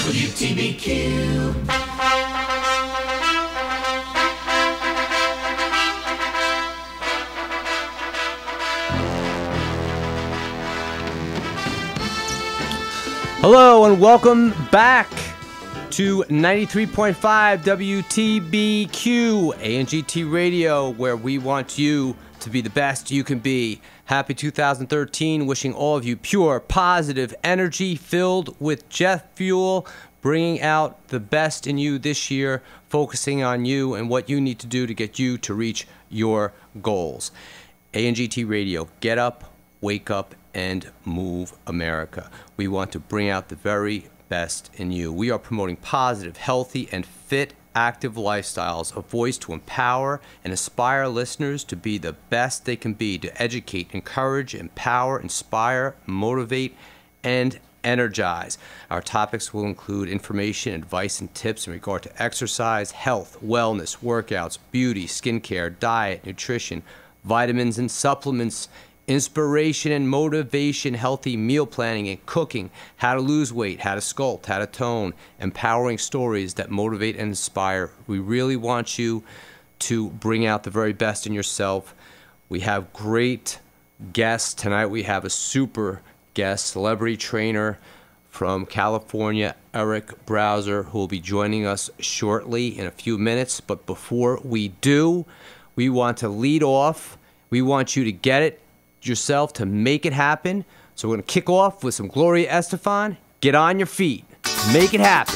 WTBQ. Hello and welcome back to 93.5 WTBQ ANGT Radio, where we want you to be the best you can be. Happy 2013, wishing all of you pure, positive energy filled with jet fuel, bringing out the best in you this year, focusing on you and what you need to do to get you to reach your goals. ANGT Radio, get up, wake up, and move America. We want to bring out the very best in you. We are promoting positive, healthy, and fit active lifestyles, a voice to empower and inspire listeners to be the best they can be, to educate, encourage, empower, inspire, motivate, and energize. Our topics will include information, advice, and tips in regard to exercise, health, wellness, workouts, beauty, skincare, diet, nutrition, vitamins and supplements, inspiration and motivation, healthy meal planning and cooking, how to lose weight, how to sculpt, how to tone, empowering stories that motivate and inspire. We really want you to bring out the very best in yourself. We have great guests. Tonight we have a super guest, celebrity trainer from California, Eric Browser, who will be joining us shortly in a few minutes. But before we do, we want to lead off. We want you to get it yourself, to make it happen. So we're going to kick off with some Gloria Estefan. Get on your feet. Make it happen.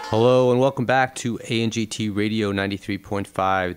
Hello and welcome back to ANGT Radio 93.5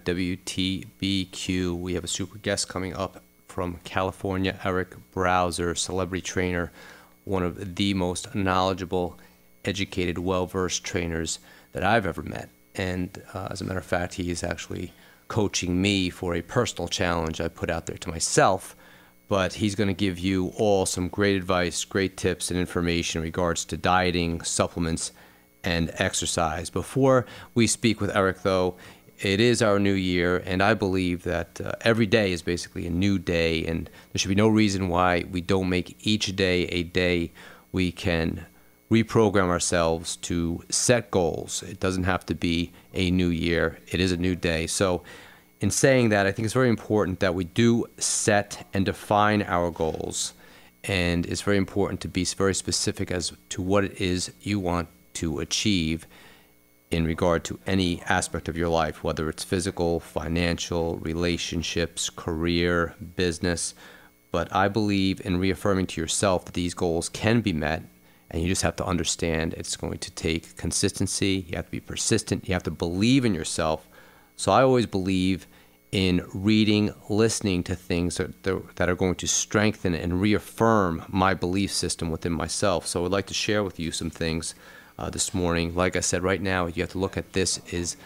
WTBQ. We have a super guest coming up from California, Eric Browser, celebrity trainer, one of the most knowledgeable, educated, well-versed trainers that I've ever met. And as a matter of fact, he is actually coaching me for a personal challenge I put out there to myself. But he's going to give you all some great advice, great tips and information in regards to dieting, supplements, and exercise. Before we speak with Eric, though, it is our new year, and I believe that every day is basically a new day, and there should be no reason why we don't make each day a day we can reprogram ourselves to set goals. It doesn't have to be a new year. It is a new day. So in saying that, I think it's very important that we do set and define our goals, and it's very important to be very specific as to what it is you want to achieve in regard to any aspect of your life, whether it's physical, financial, relationships, career, business. But I believe in reaffirming to yourself that these goals can be met, and you just have to understand it's going to take consistency. You have to be persistent. You have to believe in yourself. So I always believe in reading, listening to things that are going to strengthen and reaffirm my belief system within myself. So I would like to share with you some things this morning. Like I said, right now, you have to look at this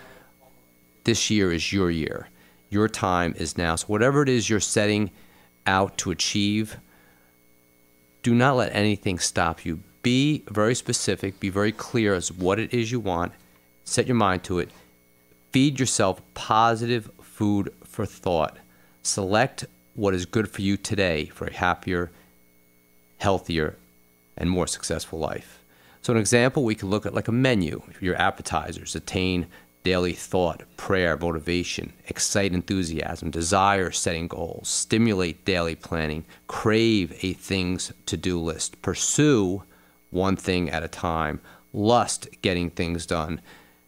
year is your year. Your time is now. So whatever it is you're setting out to achieve, do not let anything stop you. Be very specific. Be very clear as what it is you want. Set your mind to it. Feed yourself positive food for thought. Select what is good for you today for a happier, healthier, and more successful life. So an example, we could look at like a menu. Your appetizers: attain daily thought, prayer, motivation, excite enthusiasm, desire setting goals, stimulate daily planning, crave a things to-do list, pursue one thing at a time, lust getting things done,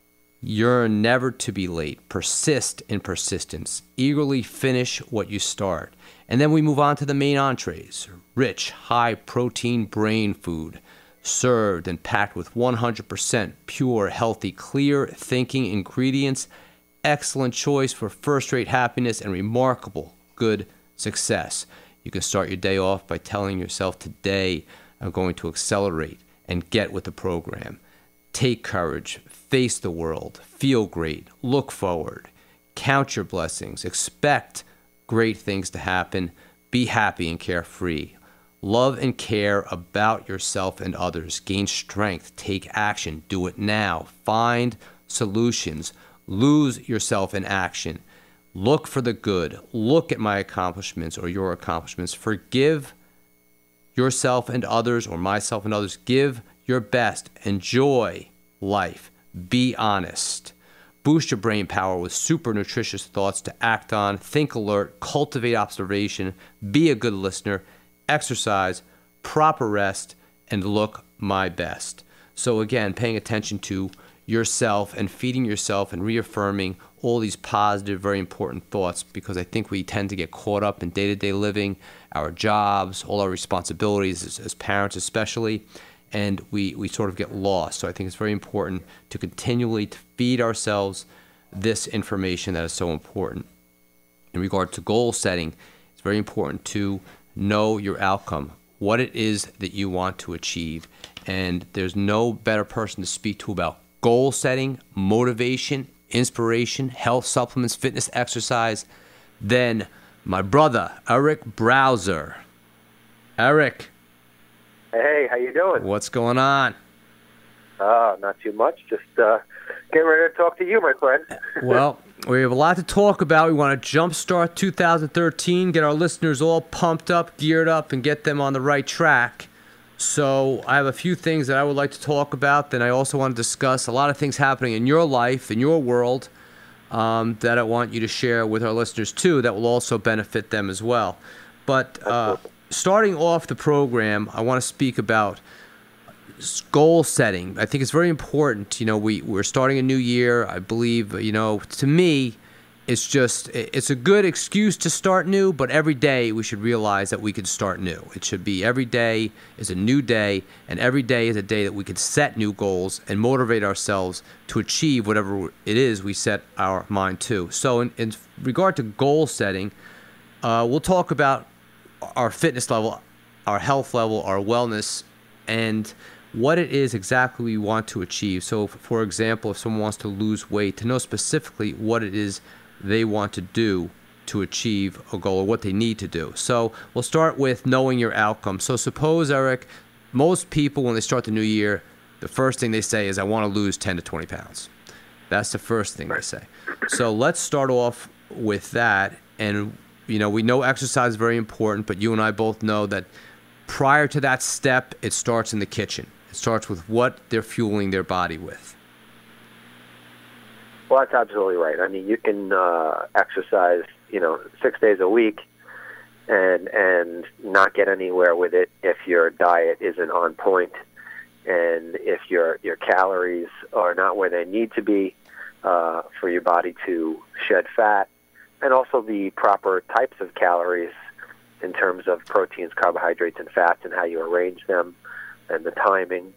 yearn never to be late, persist in persistence, eagerly finish what you start. And then we move on to the main entrees: rich, high-protein brain food, served and packed with 100% pure, healthy, clear thinking ingredients, excellent choice for first-rate happiness and remarkable good success. You can start your day off by telling yourself, today I'm going to accelerate and get with the program. Take courage, face the world, feel great, look forward, count your blessings, expect great things to happen, be happy and carefree. Love and care about yourself and others. Gain strength. Take action. Do it now. Find solutions. Lose yourself in action. Look for the good. Look at my accomplishments or your accomplishments. Forgive yourself and others, or myself and others. Give your best. Enjoy life. Be honest. Boost your brain power with super nutritious thoughts to act on. Think alert. Cultivate observation. Be a good listener. Exercise, proper rest, and look my best. So again, paying attention to yourself and feeding yourself and reaffirming all these positive, very important thoughts, because I think we tend to get caught up in day-to-day living, our jobs, all our responsibilities as parents especially, and we sort of get lost. So I think it's very important to continually feed ourselves this information that is so important. In regard to goal setting, it's very important to know your outcome, what it is that you want to achieve. And there's no better person to speak to about goal setting, motivation, inspiration, health supplements, fitness, exercise than my brother, Eric Browser. Eric. Hey, how you doing? What's going on? Not too much. Just getting ready to talk to you, my friend. Well, we have a lot to talk about. We want to jumpstart 2013, get our listeners all pumped up, geared up, and get them on the right track. So I have a few things that I would like to talk about. Then I also want to discuss a lot of things happening in your life, in your world, that I want you to share with our listeners too, that will also benefit them as well. But starting off the program, I want to speak about goal setting. I think it's very important. You know, we're starting a new year. I believe, you know, to me, it's a good excuse to start new, but every day we should realize that we can start new. It should be every day is a new day, and every day is a day that we can set new goals and motivate ourselves to achieve whatever it is we set our mind to. So in regard to goal setting, we'll talk about our fitness level, our health level, our wellness, and what it is exactly we want to achieve. So, for example, if someone wants to lose weight, to know specifically what it is they want to do to achieve a goal or what they need to do. So we'll start with knowing your outcome. So suppose, Eric, most people when they start the new year, the first thing they say is, I want to lose 10 to 20 pounds. That's the first thing they say. So let's start off with that. And, we know exercise is very important, but you and I both know that prior to that step, it starts in the kitchen. It starts with what they're fueling their body with. Well, that's absolutely right. I mean, you can exercise, 6 days a week and not get anywhere with it if your diet isn't on point and if your calories are not where they need to be for your body to shed fat, and also the proper types of calories in terms of proteins, carbohydrates, and fats and how you arrange them and the timing.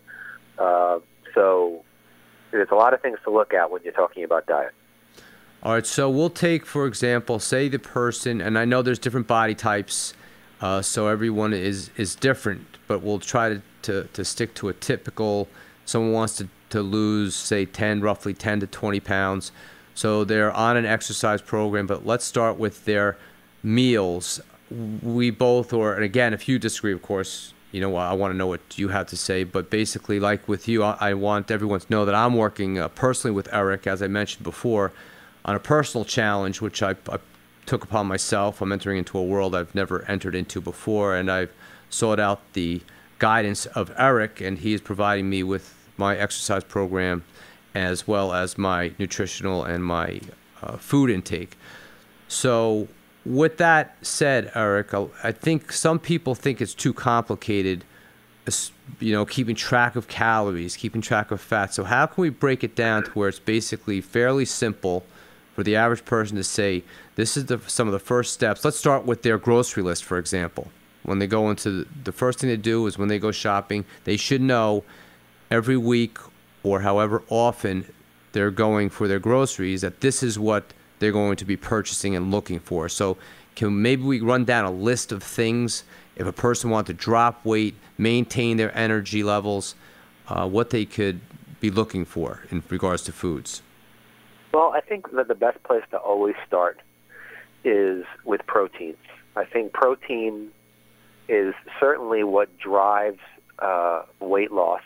So there's a lot of things to look at when you're talking about diet. All right, so we'll take, for example, say the person, and I know there's different body types, so everyone is different, but we'll try to stick to a typical, someone wants to lose, say, roughly 10 to 20 pounds. So they're on an exercise program, but let's start with their meals. We both, and again, if you disagree, of course, I want to know what you have to say, but basically, like with you, I want everyone to know that I'm working personally with Eric, as I mentioned before, on a personal challenge, which I took upon myself. I'm entering into a world I've never entered into before, and I've sought out the guidance of Eric, and he is providing me with my exercise program as well as my nutritional and my food intake. So with that said, Eric, I think some people think it's too complicated, keeping track of calories, keeping track of fat. So how can we break it down to where it's basically fairly simple for the average person to say, this is some of the first steps. Let's start with their grocery list, for example. When they go into the first thing they do is when they go shopping, they should know every week or however often they're going for their groceries that this is what they're going to be purchasing and looking for. So maybe we run down a list of things if a person wants to drop weight, maintain their energy levels, what they could be looking for in regards to foods? Well, I think that the best place to always start is with proteins. I think protein is certainly what drives weight loss.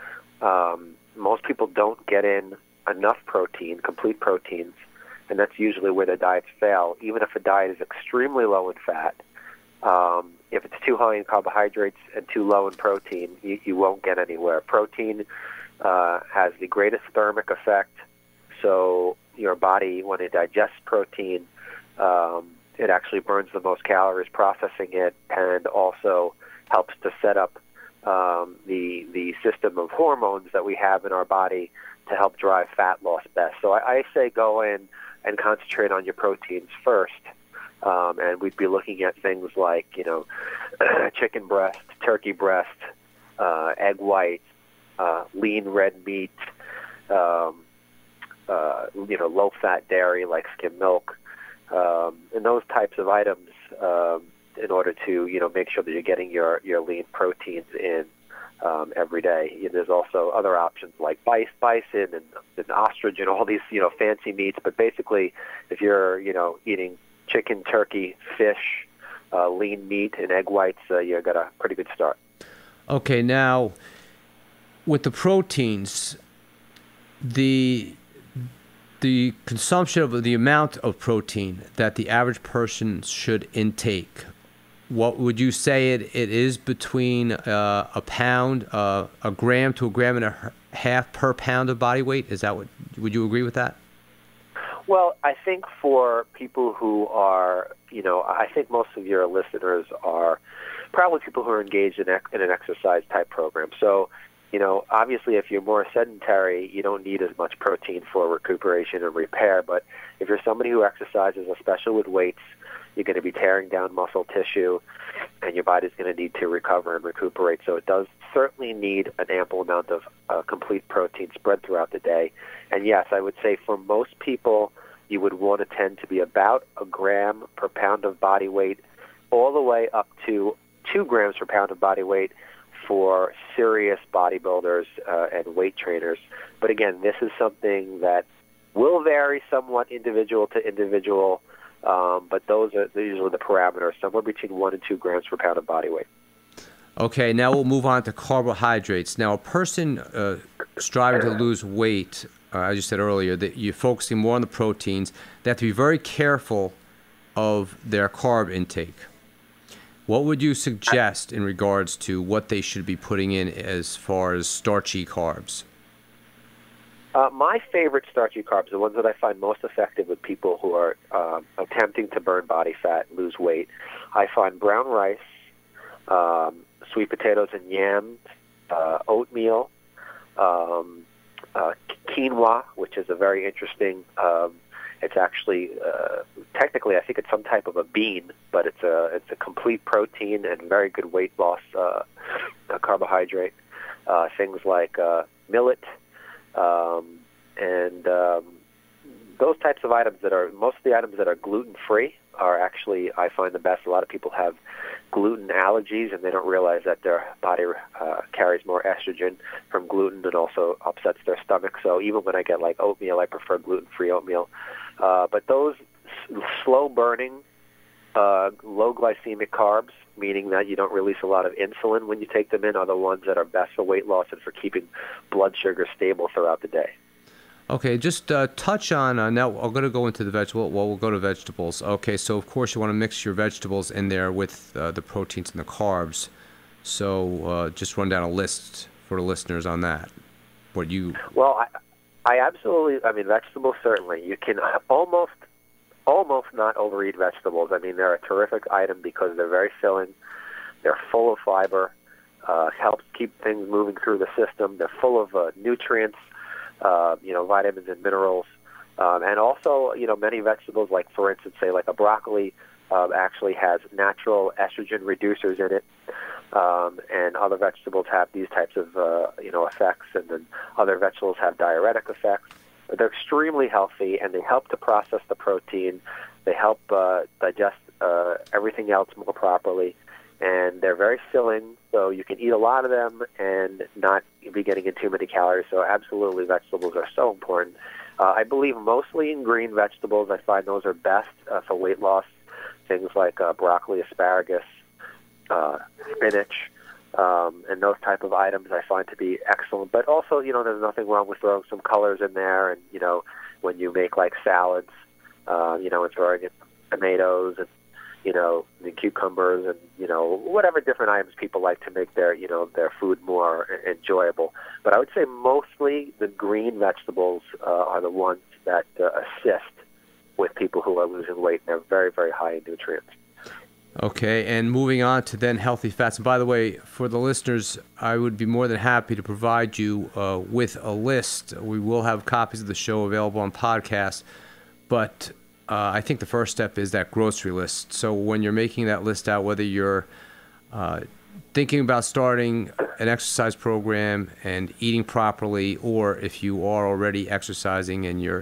Most people don't get in enough protein, complete proteins, and that's usually where their diets fail. Even if a diet is extremely low in fat, if it's too high in carbohydrates and too low in protein, you won't get anywhere. Protein has the greatest thermic effect, so your body, when it digests protein, it actually burns the most calories processing it, and also helps to set up the system of hormones that we have in our body to help drive fat loss best. So I say go in and concentrate on your proteins first, and we'd be looking at things like chicken breast, turkey breast, egg white, lean red meat, low-fat dairy like skim milk, and those types of items in order to make sure that you're getting your lean proteins in every day. There's also other options like bison and ostrich and all these fancy meats. But basically, if you're eating chicken, turkey, fish, lean meat, and egg whites, you got a pretty good start. Okay, now with the proteins, the consumption of the amount of protein that the average person should intake, what would you say it is between a pound, a gram to a gram and a half per pound of body weight? Is that would you agree with that? Well, I think for people who are, I think most of your listeners are probably people who are engaged in an exercise type program. So Obviously if you're more sedentary, you don't need as much protein for recuperation and repair. But if you're somebody who exercises, especially with weights, you're going to be tearing down muscle tissue, and your body's going to need to recover and recuperate. So it does certainly need an ample amount of complete protein spread throughout the day. And yes, I would say for most people, you would want to tend to be about a gram per pound of body weight, all the way up to 2 grams per pound of body weight for serious bodybuilders and weight trainers. But again, this is something that will vary somewhat individual to individual, but those are usually the parameters, somewhere between 1 and 2 grams per pound of body weight. Okay, now we'll move on to carbohydrates. Now, a person striving to lose weight, as you said earlier, that you're focusing more on the proteins, they have to be very careful of their carb intake. What would you suggest in regards to what they should be putting in as far as starchy carbs? My favorite starchy carbs, the ones that I find most effective with people who are attempting to burn body fat, lose weight, I find brown rice, sweet potatoes and yams, oatmeal, quinoa, which is a very interesting. It's actually technically, I think it's some type of a bean, but it's a complete protein and very good weight loss carbohydrate. Things like millet and those types of items most of the items that are gluten free are actually, I find, the best. A lot of people have gluten allergies, and they don't realize that their body carries more estrogen from gluten and also upsets their stomach. So even when I get like oatmeal, I prefer gluten-free oatmeal. But those slow-burning, low glycemic carbs, meaning that you don't release a lot of insulin when you take them in, are the ones that are best for weight loss and for keeping blood sugar stable throughout the day. Okay, just touch on, now I'm going to go into the vegetable, well, we'll go to vegetables. Okay, so of course you want to mix your vegetables in there with the proteins and the carbs. So just run down a list for the listeners on that. Well, I absolutely, vegetables certainly. You can almost not overeat vegetables. They're a terrific item because they're very filling. They're full of fiber, helps keep things moving through the system. They're full of nutrients. Vitamins and minerals, and also, many vegetables, like for instance, say like a broccoli, actually has natural estrogen reducers in it, and other vegetables have these types of, effects, and then other vegetables have diuretic effects. But they're extremely healthy, and they help to process the protein. They help digest everything else more properly, and they're very filling, so you can eat a lot of them and not be getting in too many calories. So absolutely, vegetables are so important. I believe mostly in green vegetables. I find those are best for weight loss. Things like broccoli, asparagus, spinach, and those type of items I find to be excellent. But also, there's nothing wrong with throwing some colors in there. And, when you make like salads, and throwing in tomatoes and, the cucumbers and, whatever different items people like to make their food more enjoyable. But I would say mostly the green vegetables are the ones that assist with people who are losing weight. They're very, very high in nutrients. Okay, and moving on to then healthy fats. And by the way, for the listeners, I would be more than happy to provide you with a list. We will have copies of the show available on podcast, but I think the first step is that grocery list. So when you're making that list out, whether you're thinking about starting an exercise program and eating properly, or if you are already exercising and you're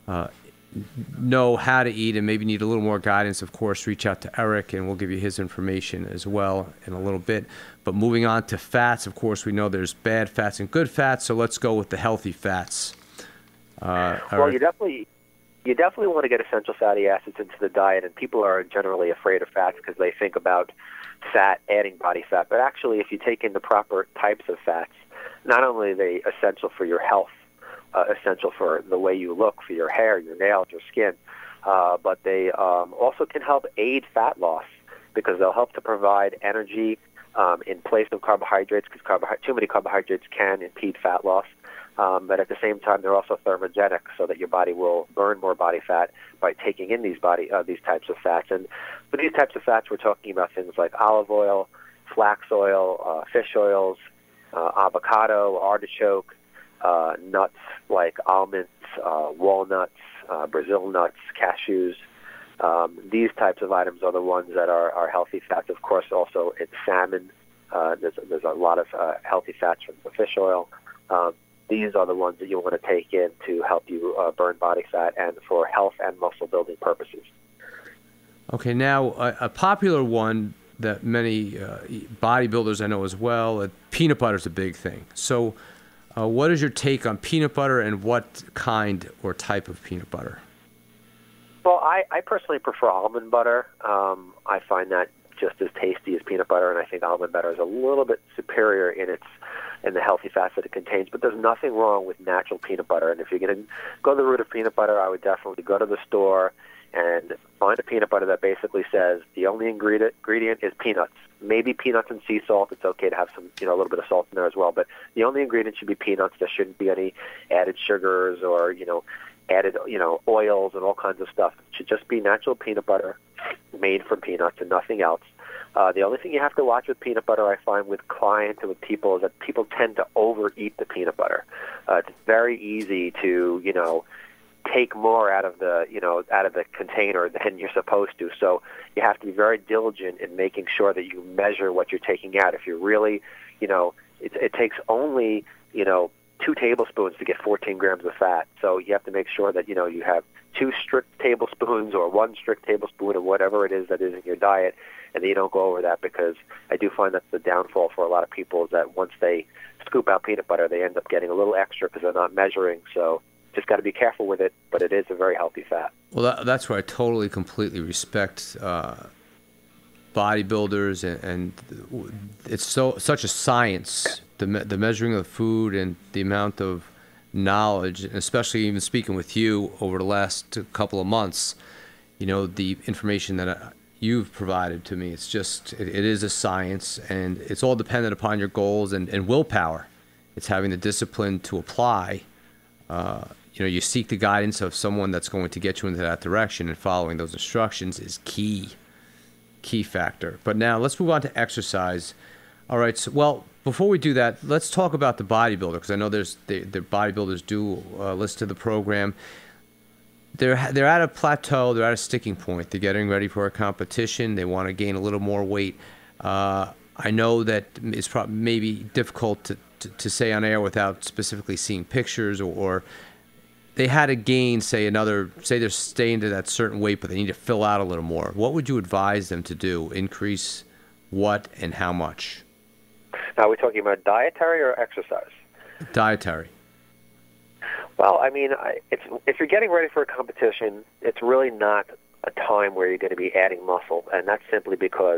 know how to eat and maybe need a little more guidance, of course, reach out to Eric and we'll give you his information as well in a little bit. But moving on to fats, of course, we know there's bad fats and good fats, so let's go with the healthy fats. Well, you definitely want to get essential fatty acids into the diet, and people are generally afraid of fats because they think about fat adding body fat. But actually, if you take in the proper types of fats, not only are they essential for your health, essential for the way you look, for your hair, your nails, your skin, but they also can help aid fat loss because they'll help to provide energy in place of carbohydrates, because too many carbohydrates can impede fat loss. But at the same time, they're also thermogenic, so that your body will burn more body fat by taking in these types of fats. And for these types of fats, we're talking about things like olive oil, flax oil, fish oils, avocado, artichoke, nuts like almonds, walnuts, Brazil nuts, cashews. These types of items are the ones that are healthy fats. Of course, also in salmon, there's a lot of healthy fats from the fish oil. These are the ones that you want to take in to help you burn body fat and for health and muscle building purposes. Okay, now a popular one that many bodybuilders I know as well, peanut butter is a big thing. So what is your take on peanut butter, and what kind or type of peanut butter? Well, I personally prefer almond butter. I find that just as tasty as peanut butter, and I think almond butter is a little bit superior in the healthy fats that it contains. But there's nothing wrong with natural peanut butter. And if you're going to go the route of peanut butter, I would definitely go to the store and find a peanut butter that basically says the only ingredient is peanuts. Maybe peanuts and sea salt. It's okay to have some, a little bit of salt in there as well. But the only ingredient should be peanuts. There shouldn't be any added sugars or, added, oils and all kinds of stuff. It should just be natural peanut butter made from peanuts and nothing else. The only thing you have to watch with peanut butter, I find, with clients and with people, is that people tend to overeat the peanut butter. It's very easy to, take more out of the container than you're supposed to. So you have to be very diligent in making sure that you measure what you're taking out. If you're really, it takes only, 2 tablespoons to get 14 grams of fat. So you have to make sure that, you have 2 strict tablespoons or 1 strict tablespoon of whatever it is that is in your diet, and that you don't go over that, because I do find that's the downfall for a lot of people, is that once they scoop out peanut butter, they end up getting a little extra because they're not measuring. So just got to be careful with it, but it is a very healthy fat. Well, that's where I totally, completely respect bodybuilders, and it's such a science, the measuring of food and the amount of knowledge, and especially even speaking with you over the last couple of months, the information that you've provided to me. It's just, it is a science, and it's all dependent upon your goals and willpower. It's having the discipline to apply. You seek the guidance of someone that's going to get you into that direction, and following those instructions is key factor. But now let's move on to exercise. All right. So, well, before we do that, let's talk about the bodybuilder, because I know the bodybuilders do listen to the program. They're at a plateau. They're at a sticking point. They're getting ready for a competition. They want to gain a little more weight. I know that it's maybe difficult to say on air without specifically seeing pictures, or they had to gain, say they're staying to that certain weight, but they need to fill out a little more. What would you advise them to do? Increase what and how much? Now, are we talking about dietary or exercise? Dietary. Well, I mean, if you're getting ready for a competition, it's really not a time where you're going to be adding muscle, and that's simply because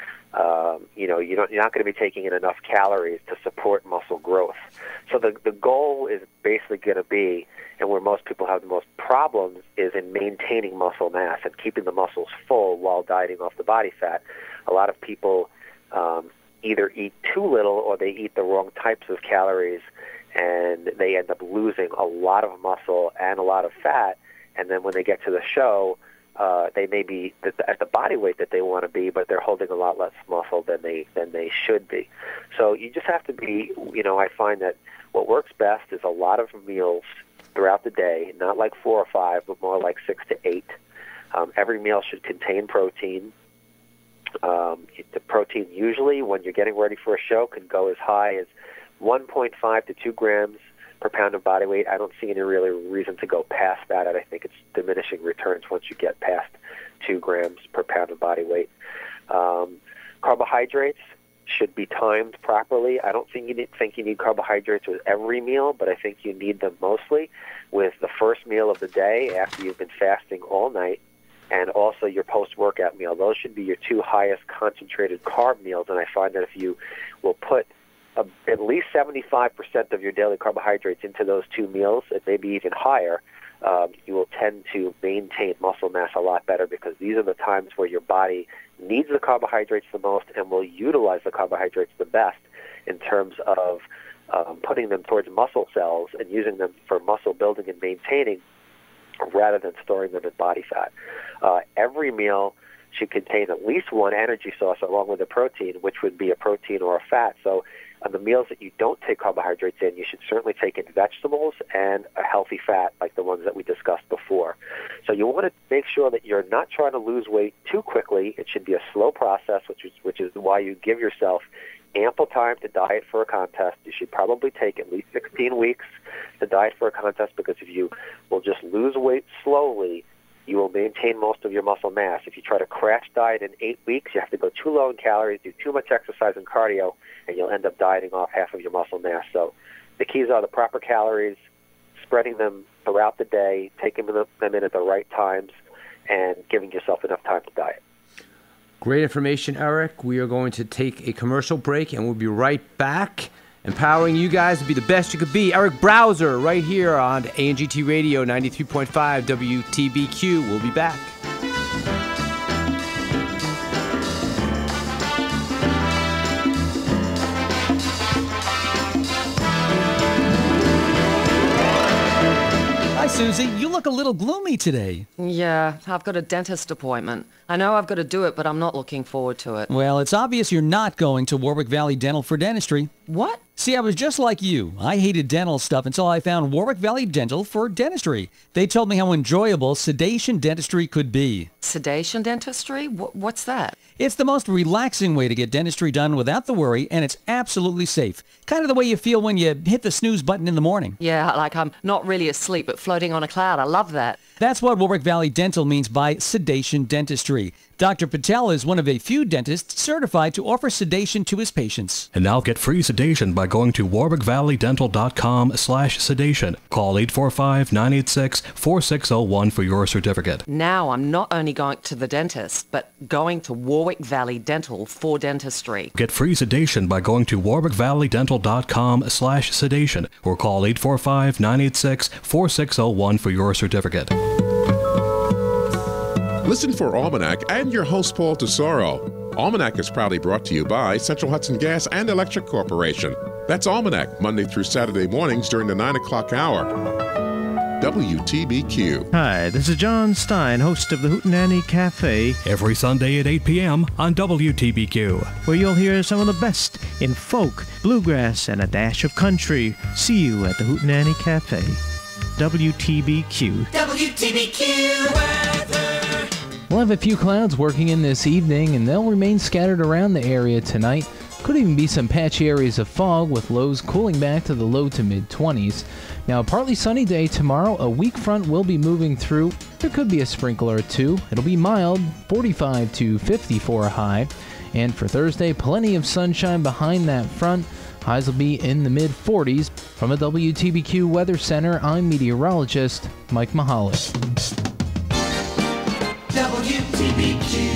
you're not going to be taking in enough calories to support muscle growth. So the goal is basically going to be, and where most people have the most problems, is in maintaining muscle mass and keeping the muscles full while dieting off the body fat. A lot of people either eat too little or they eat the wrong types of calories, and they end up losing a lot of muscle and a lot of fat. And then when they get to the show, they may be at the body weight that they want to be, but they're holding a lot less muscle than they should be. So you just have to be, I find that what works best is a lot of meals throughout the day, not like 4 or 5, but more like 6 to 8. Every meal should contain protein. The protein usually, when you're getting ready for a show, can go as high as 1.5 to 2 grams per pound of body weight. I don't see any really reason to go past that, and I think it's diminishing returns once you get past 2 grams per pound of body weight. Carbohydrates should be timed properly. I don't think you need carbohydrates with every meal, but I think you need them mostly with the first meal of the day after you've been fasting all night, and also your post-workout meal. Those should be your 2 highest concentrated carb meals, and I find that if you will put at least 75% of your daily carbohydrates into those 2 meals, and maybe even higher, you will tend to maintain muscle mass a lot better, because these are the times where your body needs the carbohydrates the most and will utilize the carbohydrates the best in terms of putting them towards muscle cells and using them for muscle building and maintaining, rather than storing them in body fat. Every meal should contain at least 1 energy source along with a protein, which would be a protein or a fat. So the meals that you don't take carbohydrates in, you should certainly take in vegetables and a healthy fat like the ones that we discussed before. So you want to make sure that you're not trying to lose weight too quickly. It should be a slow process, which is why you give yourself ample time to diet for a contest. You should probably take at least 16 weeks to diet for a contest, because if you will just lose weight slowly, you will maintain most of your muscle mass. If you try to crash diet in 8 weeks, you have to go too low in calories, do too much exercise and cardio, and you'll end up dieting off half of your muscle mass. So the keys are the proper calories, spreading them throughout the day, taking them in at the right times, and giving yourself enough time to diet. Great information, Eric. We are going to take a commercial break, and we'll be right back, empowering you guys to be the best you could be. Eric Browser, right here on ANGT Radio 93.5 WTBQ. We'll be back. Hi, Susie. You look a little gloomy today. Yeah, I've got a dentist appointment. I know I've got to do it, but I'm not looking forward to it. Well, it's obvious you're not going to Warwick Valley Dental for dentistry. What? See, I was just like you. I hated dental stuff until I found Warwick Valley Dental for dentistry. They told me how enjoyable sedation dentistry could be. Sedation dentistry? What's that? It's the most relaxing way to get dentistry done without the worry, and it's absolutely safe. Kind of the way you feel when you hit the snooze button in the morning. Yeah, like I'm not really asleep, but floating on a cloud. I love that. That's what Warwick Valley Dental means by sedation dentistry. Dr. Patel is one of a few dentists certified to offer sedation to his patients. And now get free sedation by going to warwickvalleydental.com/sedation. Call 845-986-4601 for your certificate. Now I'm not only going to the dentist, but going to Warwick Valley Dental for dentistry. Get free sedation by going to warwickvalleydental.com/sedation or call 845-986-4601 for your certificate. Listen for Almanac and your host, Paul Tesoro. Almanac is proudly brought to you by Central Hudson Gas and Electric Corporation. That's Almanac, Monday through Saturday mornings during the 9 o'clock hour. WTBQ. Hi, this is John Stein, host of the Hootenanny Cafe. Every Sunday at 8 p.m. on WTBQ. Where you'll hear some of the best in folk, bluegrass, and a dash of country. See you at the Hootenanny Cafe. WTBQ. WTBQ weather. We'll have a few clouds working in this evening, and they'll remain scattered around the area tonight. Could even be some patchy areas of fog, with lows cooling back to the low to mid-20s. Now, a partly sunny day tomorrow. A weak front will be moving through. There could be a sprinkler or two. It'll be mild, 45 to 50 for a high. And for Thursday, plenty of sunshine behind that front. Highs will be in the mid-40s. From a WTBQ Weather Center, I'm meteorologist Mike Mahalik. WTBQ.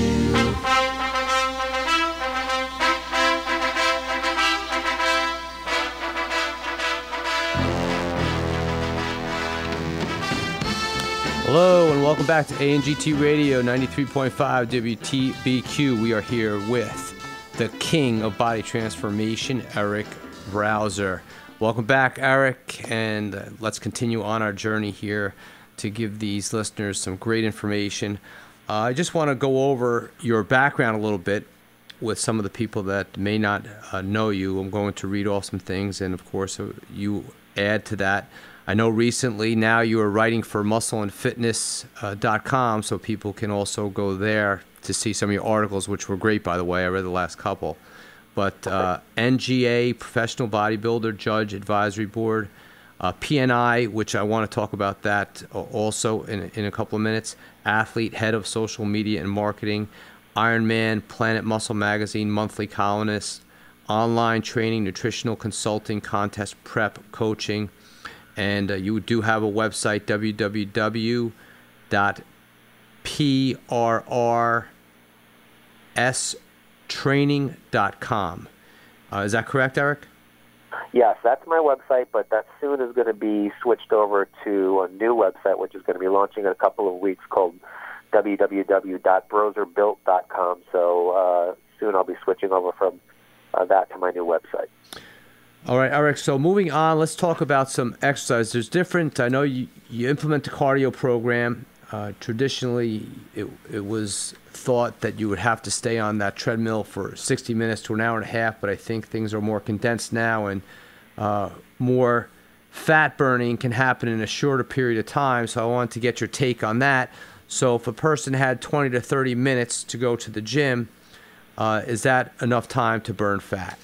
Hello and welcome back to ANGT Radio 93.5 WTBQ. We are here with the king of body transformation, Eric Browser. Welcome back, Eric, and let's continue on our journey here to give these listeners some great information. I just want to go over your background a little bit with some of the people that may not know you. I'm going to read off some things, and of course, you add to that. I know recently now you are writing for muscleandfitness.com, so people can also go there to see some of your articles, which were great, by the way. I read the last couple. But NGA, Professional Bodybuilder Judge Advisory Board, PNI, which I want to talk about that also in a couple of minutes, athlete, head of social media and marketing, Ironman, Planet Muscle Magazine, monthly columnist, online training, nutritional consulting, contest prep, coaching, and you do have a website, www.prrstraining.com. Is that correct, Eric? Yes, that's my website, but that soon is going to be switched over to a new website, which is going to be launching in a couple of weeks, called www.broserbuilt.com. So soon I'll be switching over from that to my new website. All right, Eric, so moving on, let's talk about some exercise. There's different, I know you implement the cardio program. Traditionally, it was thought that you would have to stay on that treadmill for 60 minutes to an hour and a half, but I think things are more condensed now, and more fat burning can happen in a shorter period of time. So I wanted to get your take on that. So if a person had 20 to 30 minutes to go to the gym, is that enough time to burn fat?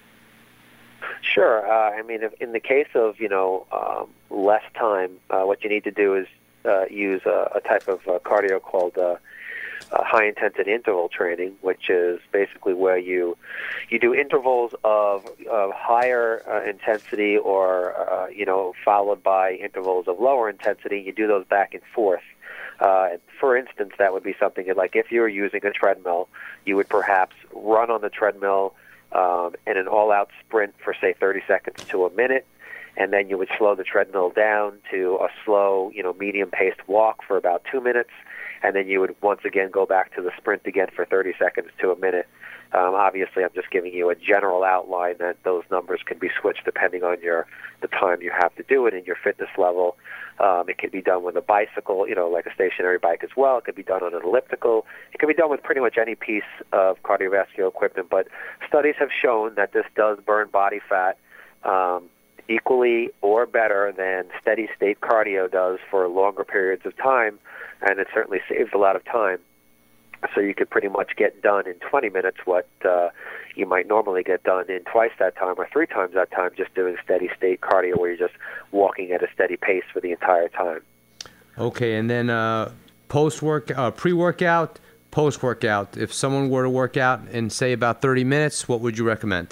Sure. I mean, in the case of, less time, what you need to do is use a type of cardio called high-intensity interval training, which is basically where you do intervals of higher intensity or, followed by intervals of lower intensity. You do those back and forth. For instance, that would be something like if you were using a treadmill, you would perhaps run on the treadmill in an all-out sprint for, say, 30 seconds to a minute, and then you would slow the treadmill down to a slow, medium-paced walk for about 2 minutes, and then you would once again go back to the sprint again for 30 seconds to a minute. Obviously, I'm just giving you a general outline that those numbers can be switched depending on the time you have to do it and your fitness level. It can be done with a bicycle, like a stationary bike as well. It could be done on an elliptical. It can be done with pretty much any piece of cardiovascular equipment. But studies have shown that this does burn body fat equally or better than steady-state cardio does for longer periods of time, and it certainly saves a lot of time. So you could pretty much get done in 20 minutes what you might normally get done in twice that time or 3 times that time just doing steady-state cardio where you're just walking at a steady pace for the entire time. Okay, and then pre-workout, post-workout. If someone were to work out in, say, about 30 minutes, what would you recommend?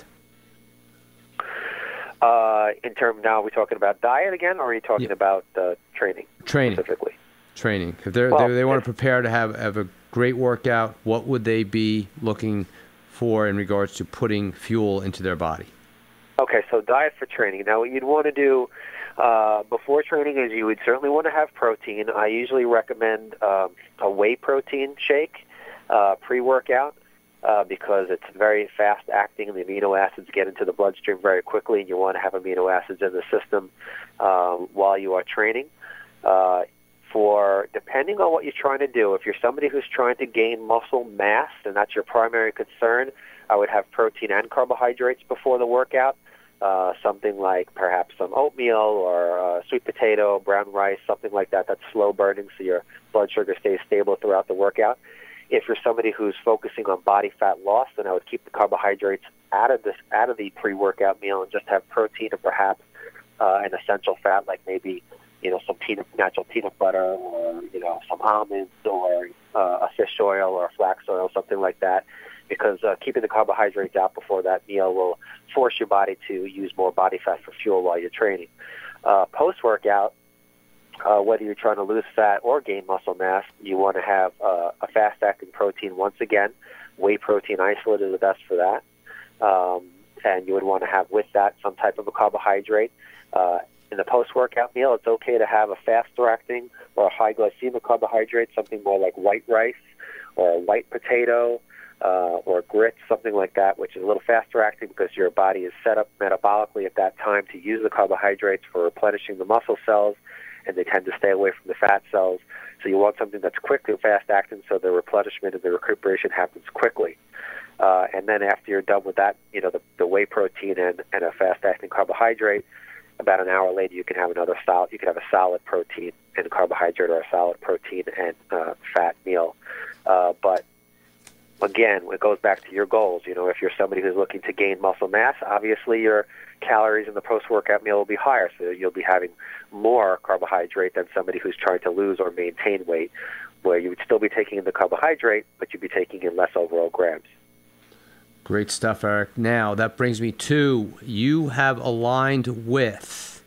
Now, are we talking about diet again, or are you talking about training? Training. Specifically? Training. If they want to prepare to have a great workout, what would they be looking for in regards to putting fuel into their body? Okay, so diet for training. Now, what you'd want to do before training is you would certainly want to have protein. I usually recommend a whey protein shake pre-workout because it's very fast-acting and the amino acids get into the bloodstream very quickly, and you want to have amino acids in the system while you are training. Depending on what you're trying to do, if you're somebody who's trying to gain muscle mass and that's your primary concern, I would have protein and carbohydrates before the workout. Something like perhaps some oatmeal or sweet potato, brown rice, something like that that's slow burning so your blood sugar stays stable throughout the workout. If you're somebody who's focusing on body fat loss, then I would keep the carbohydrates out of the pre-workout meal and just have protein and perhaps an essential fat like maybe some natural peanut butter or, some almonds or a fish oil or flax oil, something like that, because keeping the carbohydrates out before that meal will force your body to use more body fat for fuel while you're training. Post-workout, whether you're trying to lose fat or gain muscle mass, you want to have a fast-acting protein once again. Whey protein isolate is the best for that. And you would want to have with that some type of a carbohydrate. In the post-workout meal, it's okay to have a faster-acting or a high-glycemic carbohydrate, something more like white rice or a white potato or grits, something like that, which is a little faster-acting because your body is set up metabolically at that time to use the carbohydrates for replenishing the muscle cells, and they tend to stay away from the fat cells. So you want something that's quick and fast-acting so the replenishment and the recuperation happens quickly. And then after you're done with that, the whey protein and a fast-acting carbohydrate, about an hour later, you can have another solid. You can have a solid protein and carbohydrate, or a solid protein and fat meal. But again, it goes back to your goals. If you're somebody who's looking to gain muscle mass, obviously your calories in the post-workout meal will be higher, so you'll be having more carbohydrate than somebody who's trying to lose or maintain weight, where you would still be taking in the carbohydrate, but you'd be taking in less overall grams. Great stuff, Eric. Now, that brings me to, you have aligned with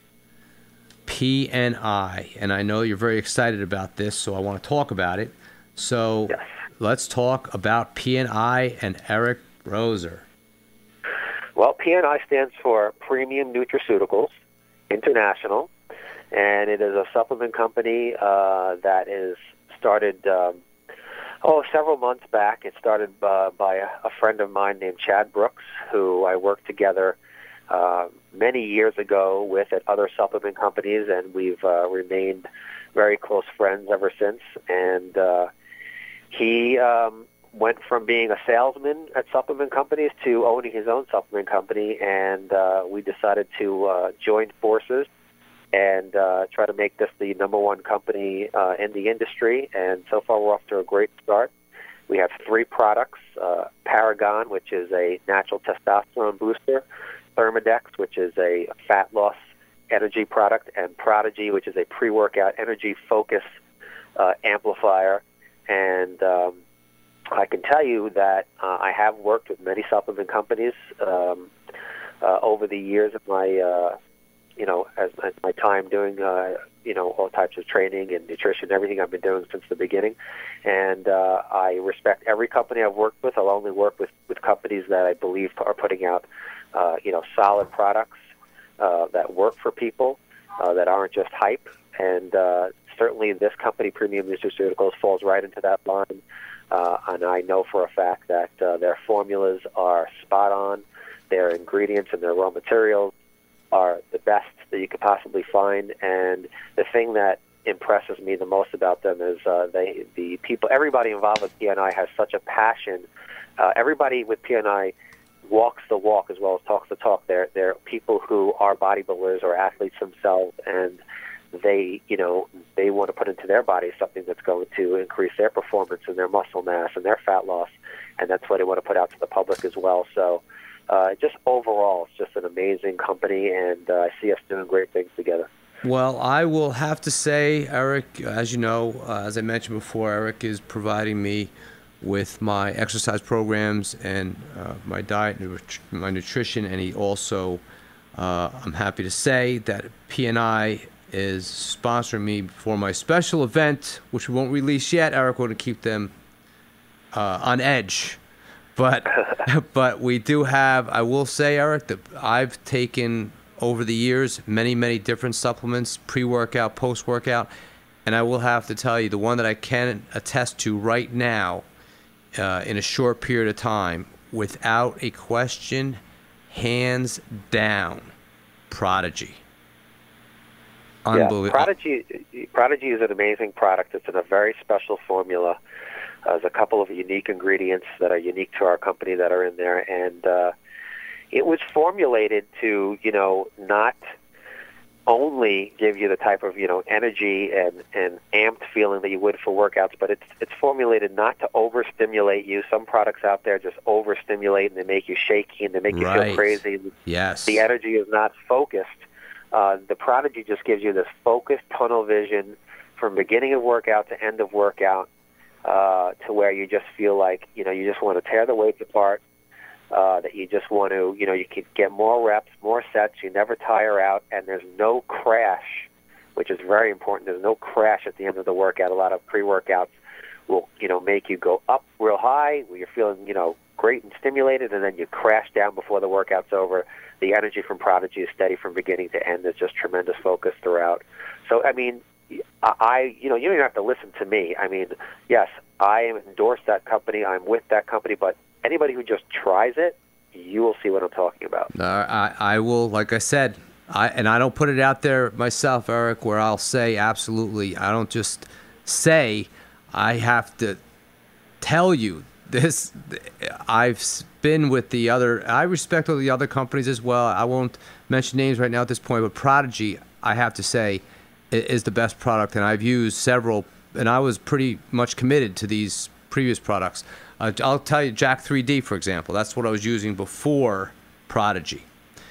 PNI, and I know you're very excited about this, so I want to talk about it. So yes. Let's talk about PNI and Eric Roser. Well, PNI stands for Premium Nutraceuticals International, and it is a supplement company that is started several months back. It started by a friend of mine named Chad Brooks, who I worked together many years ago with at other supplement companies, and we've remained very close friends ever since. And he went from being a salesman at supplement companies to owning his own supplement company, and we decided to join forces and try to make this the number one company in the industry. And so far, we're off to a great start. We have 3 products, Paragon, which is a natural testosterone booster, Thermodex, which is a fat loss energy product, and Prodigy, which is a pre-workout energy focus amplifier. And I can tell you that I have worked with many supplement companies over the years of my, as my time doing, all types of training and nutrition, everything I've been doing since the beginning. And I respect every company I've worked with. I'll only work with companies that I believe are putting out, solid products that work for people, that aren't just hype. And certainly this company, Premium Nutraceuticals, falls right into that line. And I know for a fact that their formulas are spot on. Their ingredients and their raw materials are the best that you could possibly find. And the thing that impresses me the most about them is everybody involved with PNI has such a passion. Everybody with PNI walks the walk as well as talks the talk. They're people who are bodybuilders or athletes themselves, and they want to put into their body something that's going to increase their performance and their muscle mass and their fat loss, and that's what they want to put out to the public as well. So just overall, it's just an amazing company, and I see us doing great things together. Well, I will have to say, Eric, as you know, as I mentioned before, Eric is providing me with my exercise programs and my diet, my nutrition, and he also, I'm happy to say that PNI is sponsoring me for my special event, which we won't release yet. Eric, we're going to keep them on edge. But we do have, I will say, Eric, that I've taken over the years many, many different supplements, pre-workout, post-workout, and I will have to tell you, the one that I can attest to right now in a short period of time, without a question, hands down, Prodigy. Unbelievable. Yeah, Prodigy is an amazing product. It's in a very special formula. There's a couple of unique ingredients that are unique to our company that are in there, and it was formulated to, not only give you the type of, energy and amped feeling that you would for workouts, but it's formulated not to overstimulate you. Some products out there just overstimulate, and they make you shaky, and they make you feel crazy. Yes. The energy is not focused. The Prodigy just gives you this focused tunnel vision from beginning of workout to end of workout, to where you just feel like, you just want to tear the weights apart, that you just want to, you can get more reps, more sets, you never tire out, and there's no crash, which is very important. There's no crash at the end of the workout. A lot of pre-workouts will, make you go up real high where you're feeling, great and stimulated, and then you crash down before the workout's over. The energy from Prodigy is steady from beginning to end. There's just tremendous focus throughout. So, I mean, you don't even have to listen to me. I mean, yes, I endorse that company. I'm with that company, but anybody who just tries it, you will see what I'm talking about. I will, like I said, I don't put it out there myself, Eric, where I'll say absolutely. I don't just say, I have to tell you this. I've been with the other, I respect all the other companies as well. I won't mention names right now at this point, but Prodigy, I have to say, is the best product, and I've used several, and I was pretty much committed to these previous products. I'll tell you, Jack 3D, for example. That's what I was using before Prodigy,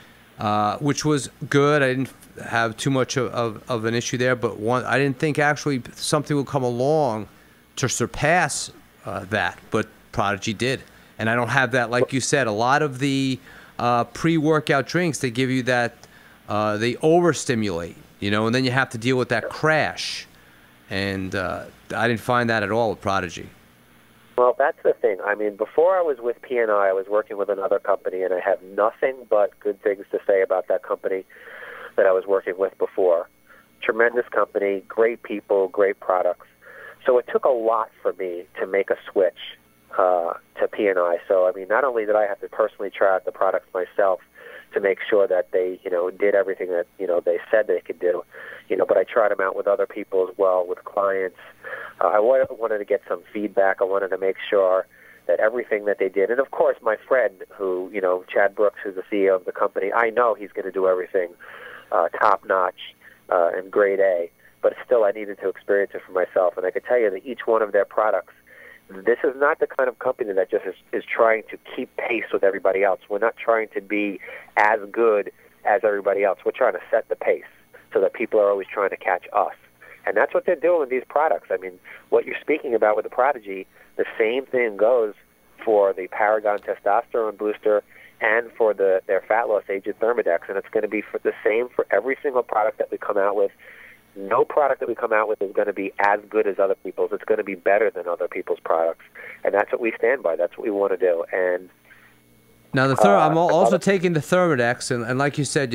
which was good. I didn't have too much of an issue there, but I didn't think actually something would come along to surpass that, but Prodigy did. And I don't have that, like you said, a lot of the pre-workout drinks, they give you that, they overstimulate, and then you have to deal with that crash. And I didn't find that at all with Prodigy. Well, that's the thing. I mean, before I was with PNI, I was working with another company, and I have nothing but good things to say about that company that I was working with before. Tremendous company, great people, great products. So it took a lot for me to make a switch to PNI. So, I mean, not only did I have to personally try out the products myself, to make sure that they, did everything that, they said they could do. But I tried them out with other people as well, with clients. I wanted to get some feedback. I wanted to make sure that everything that they did, and of course my friend who, Chad Brooks, who's the CEO of the company, I know he's going to do everything top-notch and grade A, but still I needed to experience it for myself. And I could tell you that each one of their products, this is not the kind of company that just is trying to keep pace with everybody else. We're not trying to be as good as everybody else. We're trying to set the pace so that people are always trying to catch us. And that's what they're doing with these products. I mean, what you're speaking about with the Prodigy, the same thing goes for the Paragon Testosterone Booster and for their fat loss agent Thermodex. And it's going to be the same for every single product that we come out with. No product that we come out with is going to be as good as other people's. It's going to be better than other people's products. And that's what we stand by. That's what we want to do. And now I'm also taking the Thermodex, and like you said,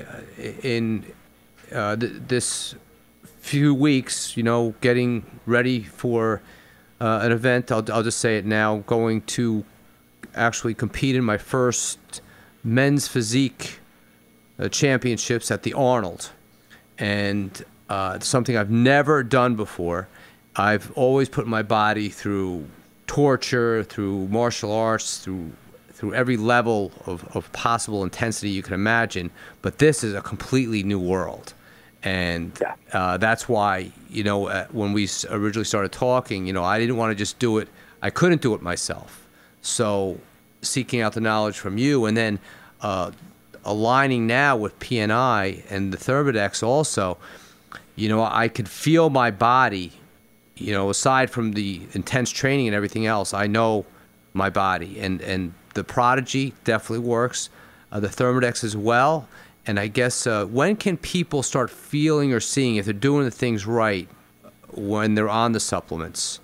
in this few weeks, getting ready for an event. I'll just say it now. Going to actually compete in my first men's physique championships at the Arnold, and something I've never done before. I've always put my body through torture, through martial arts, through every level of possible intensity you can imagine. But this is a completely new world. And that's why, when we originally started talking, I didn't want to just do it. I couldn't do it myself. So seeking out the knowledge from you, and then aligning now with PNI and the Thermodex also, I could feel my body, aside from the intense training and everything else, I know my body. And the Prodigy definitely works, the Thermodex as well. And I guess when can people start feeling or seeing if they're doing the things right when they're on the supplements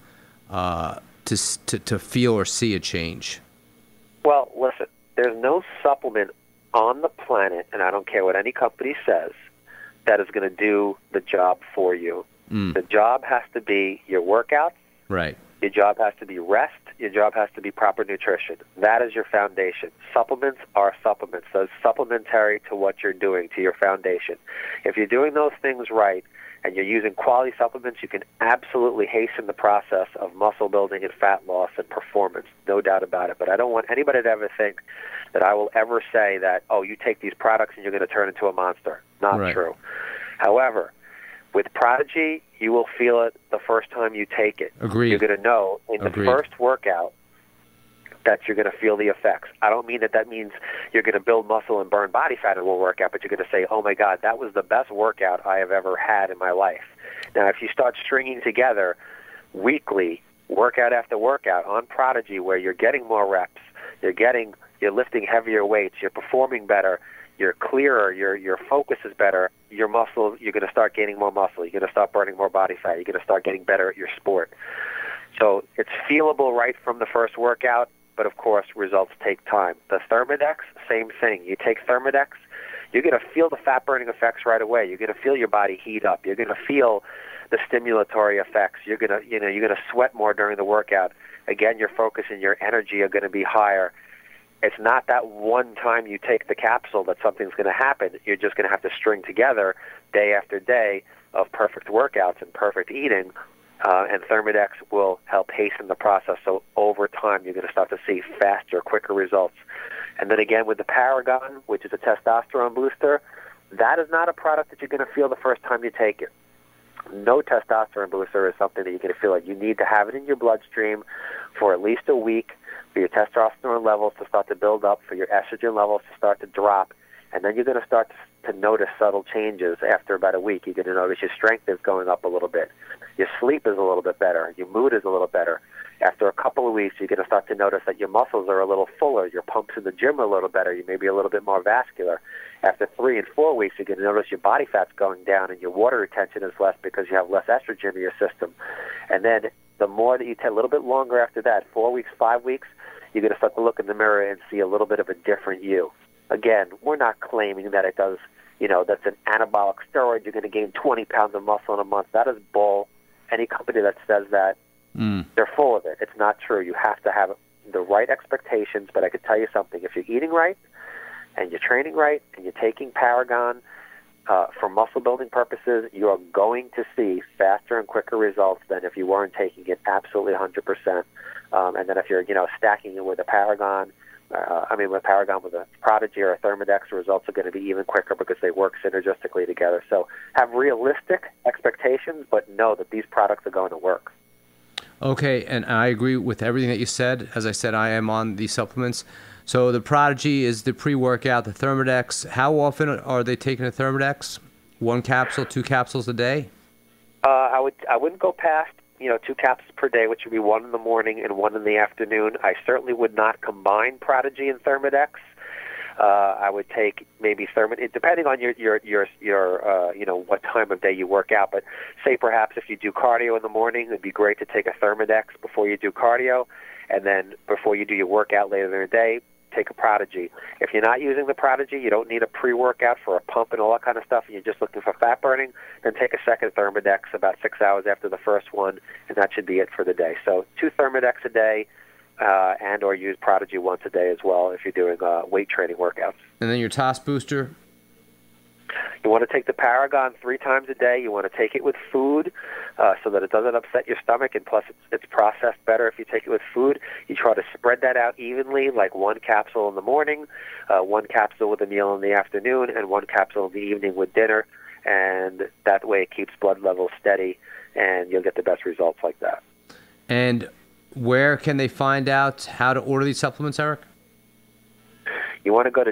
to feel or see a change? Well, listen, there's no supplement on the planet, and I don't care what any company says, that is going to do the job for you. The job has to be your workouts. Right. Your job has to be rest. Your job has to be proper nutrition. That is your foundation. Supplements are supplements. Those supplementary to what you're doing, to your foundation. If you're doing those things right and you're using quality supplements, you can absolutely hasten the process of muscle building and fat loss and performance, no doubt about it. But I don't want anybody to ever think that I will ever say that, you take these products and you're going to turn into a monster. Not true. However, with Prodigy, you will feel it the first time you take it. Agreed. You're going to know in the first workout that you're going to feel the effects. I don't mean that means you're going to build muscle and burn body fat in one workout, but you're going to say, oh, my God, that was the best workout I have ever had in my life. Now, if you start stringing together weekly, workout after workout on Prodigy, where you're getting more reps, you're lifting heavier weights, you're performing better, you're clearer, your focus is better, your muscle, you're going to start gaining more muscle, you're going to start burning more body fat, you're going to start getting better at your sport. So it's feelable right from the first workout, but of course results take time. The Thermodex, same thing. You take Thermodex, you're going to feel the fat burning effects right away. You're going to feel your body heat up. You're going to feel the stimulatory effects. You're going to sweat more during the workout. Again, your focus and your energy are going to be higher. It's not that one time you take the capsule that something's going to happen. You're just going to have to string together day after day of perfect workouts and perfect eating, and Thermodex will help hasten the process. So over time, you're going to start to see faster, quicker results. And then again, with the Paragon, which is a testosterone booster, that is not a product that you're going to feel the first time you take it. No testosterone booster is something that you're going to feel like you need to have it in your bloodstream for at least a week, for your testosterone levels to start to build up, for your estrogen levels to start to drop, and then you're going to start to notice subtle changes after about a week. You're going to notice your strength is going up a little bit. Your sleep is a little bit better. Your mood is a little better. After a couple of weeks, you're going to start to notice that your muscles are a little fuller. Your pumps in the gym are a little better. You may be a little bit more vascular. After 3 and 4 weeks, you're going to notice your body fat's going down and your water retention is less because you have less estrogen in your system. And then the more that you take, a little bit longer after that, 4 weeks, 5 weeks, you're going to start to look in the mirror and see a little bit of a different you. Again, we're not claiming that it does, that's an anabolic steroid. You're going to gain 20 pounds of muscle in a month. That is bull. Any company that says that, they're full of it. It's not true. You have to have the right expectations, but I could tell you something. If you're eating right, and you're training right, and you're taking Paragon for muscle building purposes, you are going to see faster and quicker results than if you weren't taking it absolutely 100%. And then if you're, stacking it with a Paragon, with a Prodigy or a Thermodex, the results are going to be even quicker because they work synergistically together. So have realistic expectations, but know that these products are going to work. Okay, and I agree with everything that you said. As I said, I am on these supplements. So the Prodigy is the pre-workout, the Thermodex. How often are they taking a Thermodex? 1 capsule, 2 capsules a day? I wouldn't go past 2 capsules per day, which would be 1 in the morning and 1 in the afternoon. I certainly would not combine Prodigy and Thermodex. I would take maybe depending on your what time of day you work out. But say perhaps if you do cardio in the morning, it'd be great to take a Thermodex before you do cardio, and then before you do your workout later in the day, take a Prodigy. If you're not using the Prodigy, you don't need a pre-workout for a pump and all that kind of stuff, and you're just looking for fat burning, then take a second Thermodex about 6 hours after the first one, and that should be it for the day. So 2 Thermodex a day, and or use Prodigy once a day as well if you're doing weight training workouts. And then your TOS booster? You want to take the Paragon 3 times a day. You want to take it with food so that it doesn't upset your stomach, and plus it's processed better if you take it with food. You try to spread that out evenly, like 1 capsule in the morning, 1 capsule with a meal in the afternoon, and 1 capsule in the evening with dinner, and that way it keeps blood levels steady, and you'll get the best results like that. And where can they find out how to order these supplements, Eric? You want to go to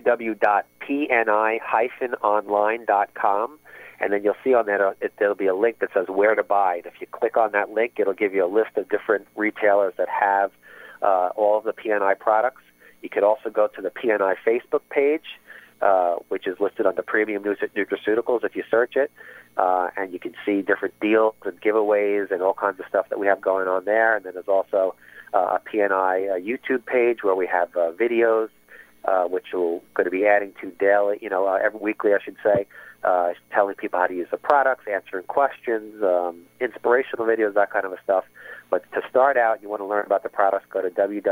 www.pni-online.com, and then you'll see on that there'll be a link that says where to buy. And if you click on that link, it'll give you a list of different retailers that have all of the PNI products. You could also go to the PNI Facebook page, which is listed under Premium Nutraceuticals if you search it, and you can see different deals and giveaways and all kinds of stuff that we have going on there. And then there's also a PNI YouTube page where we have videos, which we're going to be adding to daily, every weekly, I should say, telling people how to use the products, answering questions, inspirational videos, that kind of stuff. But to start out, you want to learn about the products, go to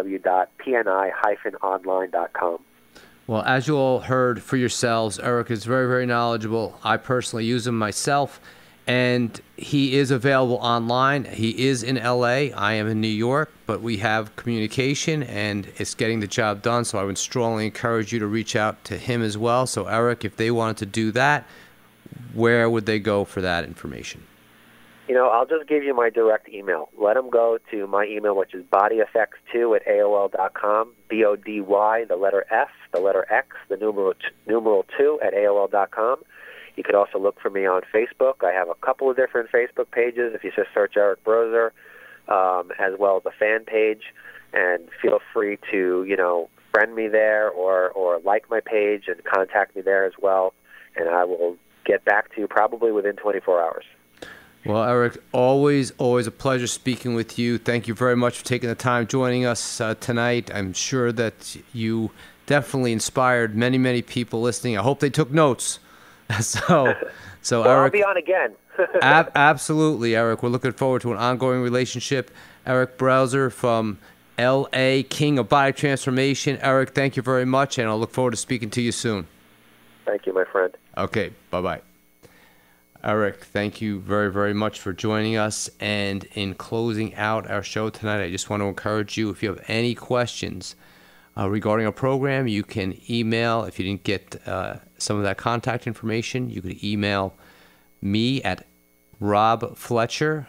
www.pni-online.com. Well, as you all heard for yourselves, Eric is very, very knowledgeable. I personally use him myself, and he is available online. He is in L.A. I am in New York, but we have communication, and it's getting the job done, so I would strongly encourage you to reach out to him as well. So, Eric, if they wanted to do that, where would they go for that information? I'll just give you my direct email. Let them go to my email, which is bodyeffects2@AOL.com, BODY, the letter F, the letter X, the numeral 2 at AOL.com. You could also look for me on Facebook. I have a couple of different Facebook pages if you just search Eric Brozer, as well as a fan page. And feel free to, friend me there or like my page and contact me there as well. And I will get back to you probably within 24 hours. Well, Eric, always a pleasure speaking with you. Thank you very much for taking the time joining us tonight. I'm sure that you definitely inspired many, many people listening. I hope they took notes. So well, Eric, I'll be on again. Absolutely, Eric. We're looking forward to an ongoing relationship. Eric Brozer from L.A., King of Body Transformation. Eric, thank you very much, and I'll look forward to speaking to you soon. Thank you, my friend. Okay, bye-bye. Eric, thank you very, very much for joining us. And in closing out our show tonight, I just want to encourage you, if you have any questions regarding our program, you can email. If you didn't get some of that contact information, you could email me at Rob Fletcher,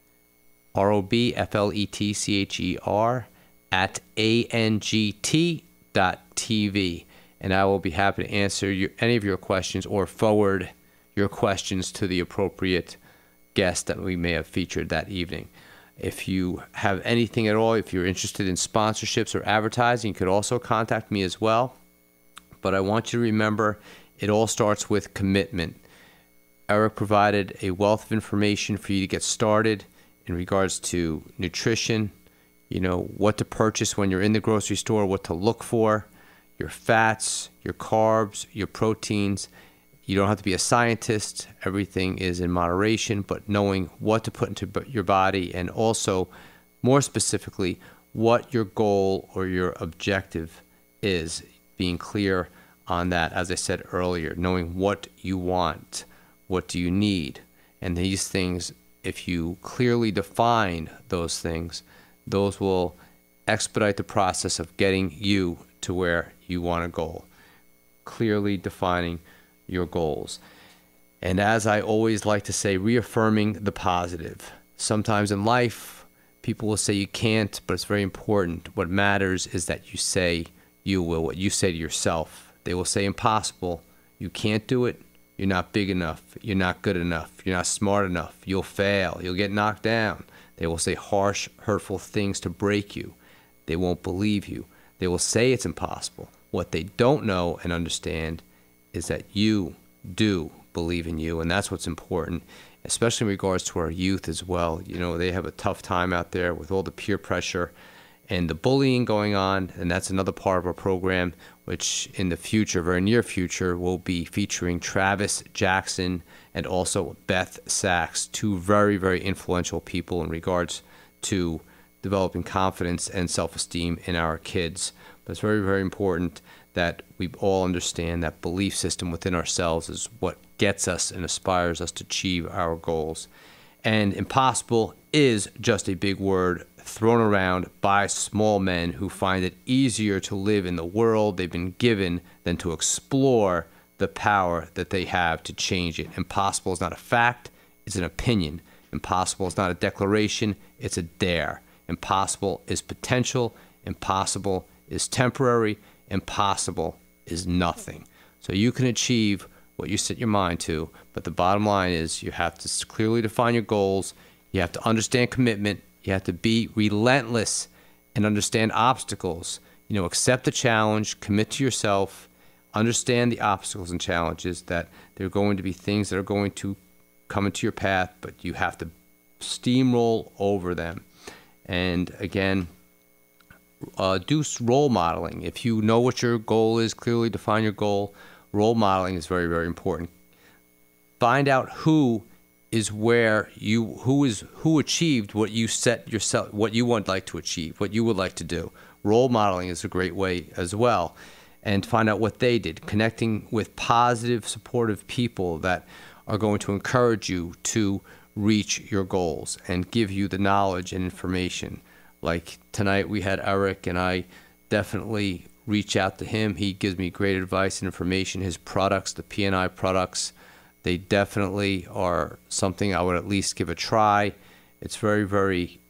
ROBFLETCHER, at ANGT.TV. And I will be happy to answer any of your questions or forward your questions to the appropriate guest that we may have featured that evening. If you have anything at all, if you're interested in sponsorships or advertising, you could also contact me as well. But I want you to remember, it all starts with commitment. Eric provided a wealth of information for you to get started in regards to nutrition, what to purchase when you're in the grocery store, what to look for, your fats, your carbs, your proteins. You don't have to be a scientist. Everything is in moderation, but knowing what to put into your body, and also, more specifically, what your goal or your objective is, being clear on that, as I said earlier, knowing what you want, what do you need. And these things, if you clearly define those things, those will expedite the process of getting you to where you want to go. Clearly defining your goals. And as I always like to say, reaffirming the positive. Sometimes in life, people will say you can't, but it's very important. What matters is that you say you will, what you say to yourself. They will say impossible. You can't do it. You're not big enough. You're not good enough. You're not smart enough. You'll fail. You'll get knocked down. They will say harsh, hurtful things to break you. They won't believe you. They will say it's impossible. What they don't know and understand is that you do believe in you, and that's what's important, especially in regards to our youth as well. You know, they have a tough time out there with all the peer pressure and the bullying going on, and that's another part of our program, which in the future, very near future, will be featuring Travis Jackson and also Beth Sachs, two very, very influential people in regards to developing confidence and self-esteem in our kids. But it's very, very important that we all understand that belief system within ourselves is what gets us and aspires us to achieve our goals. And impossible is just a big word thrown around by small men who find it easier to live in the world they've been given than to explore the power that they have to change it. Impossible is not a fact, it's an opinion. Impossible is not a declaration, it's a dare. Impossible is potential, impossible is temporary, impossible is nothing. So you can achieve what you set your mind to, but the bottom line is you have to clearly define your goals, you have to understand commitment, you have to be relentless and understand obstacles. You know, accept the challenge, commit to yourself, understand the obstacles and challenges, that there are going to be things that are going to come into your path, but you have to steamroll over them. And again, do role modeling. If you know what your goal is, clearly define your goal. Role modeling is very, very important. Find out who achieved what you set yourself, what you would like to achieve, what you would like to do. Role modeling is a great way as well. And find out what they did. Connecting with positive, supportive people that are going to encourage you to reach your goals and give you the knowledge and information. Like tonight we had Eric, and I definitely reach out to him. He gives me great advice and information. His products, the P&I products, they definitely are something I would at least give a try. It's very, very,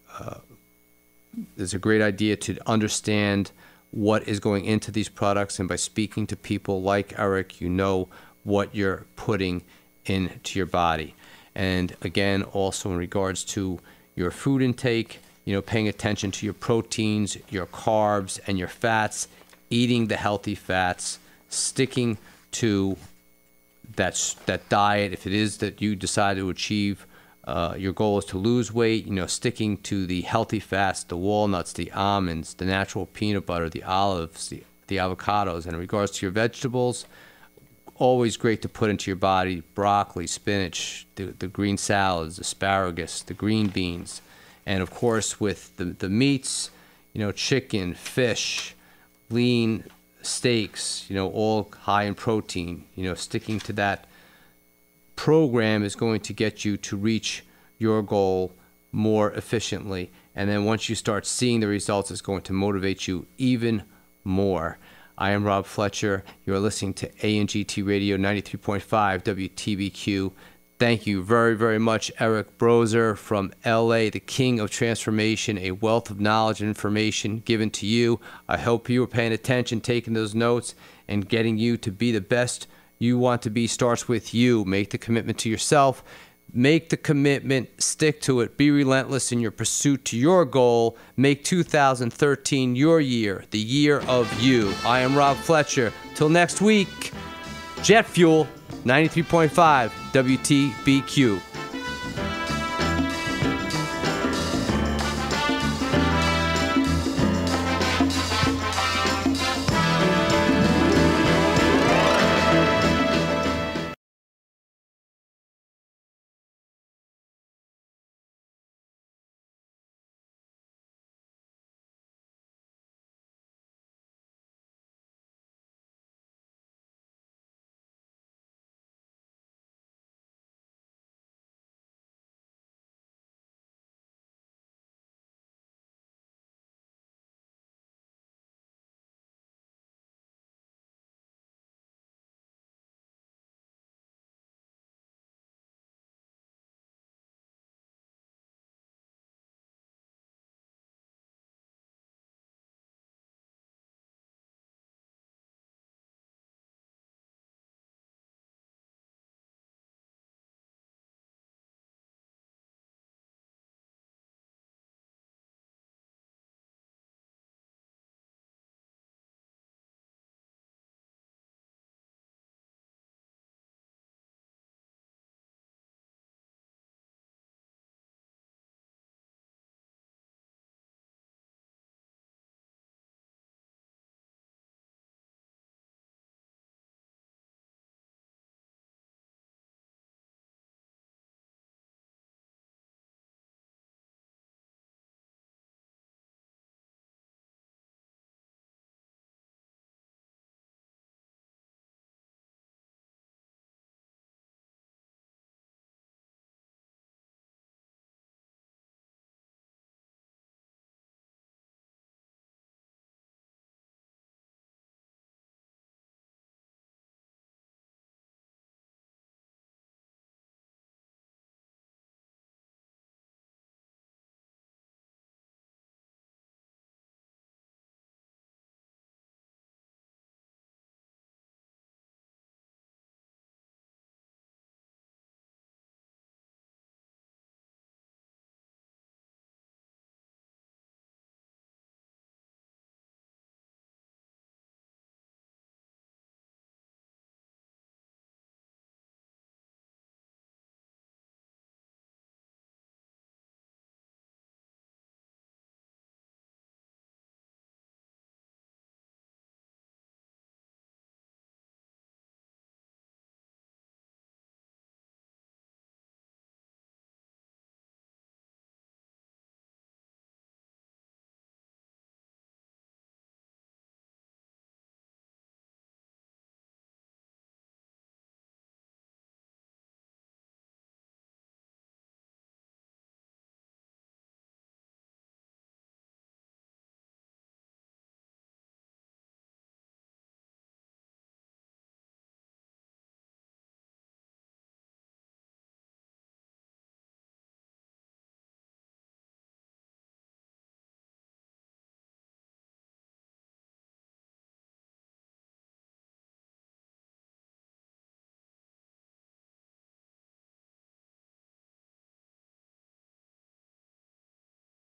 it's a great idea to understand what is going into these products, and by speaking to people like Eric, you know what you're putting into your body. And again, also in regards to your food intake, you know, paying attention to your proteins, your carbs, and your fats, eating the healthy fats, sticking to that diet. If it is that you decide to achieve your goal is to lose weight, you know, sticking to the healthy fats, the walnuts, the almonds, the natural peanut butter, the olives, the avocados. And in regards to your vegetables, always great to put into your body: broccoli, spinach, the green salads, asparagus, the green beans. And of course, with the meats, you know, chicken, fish, lean steaks, you know, all high in protein. You know, sticking to that program is going to get you to reach your goal more efficiently. And then once you start seeing the results, it's going to motivate you even more. I am Rob Fletcher. You're listening to ANGT Radio 93.5 WTBQ. Thank you very, very much, Eric Brozer from LA, the king of transformation, a wealth of knowledge and information given to you. I hope you were paying attention, taking those notes, and getting you to be the best you want to be starts with you. Make the commitment to yourself. Make the commitment, stick to it, be relentless in your pursuit to your goal. Make 2013 your year, the year of you. I am Rob Fletcher. Till next week, Jet Fuel, 93.5 WTBQ.